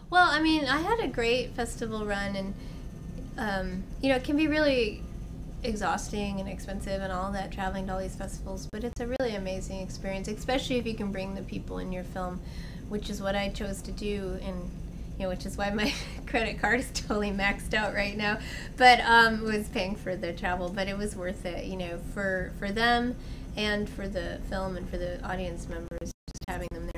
Well, I mean, I had a great festival run, and you know, it can be really exhausting and expensive and all that traveling to all these festivals, but it's a really amazing experience, especially if you can bring the people in your film, which is what I chose to do, and you know, which is why my credit card is totally maxed out right now, but was paying for the travel, but it was worth it, you know, for them and for the film and for the audience members, just having them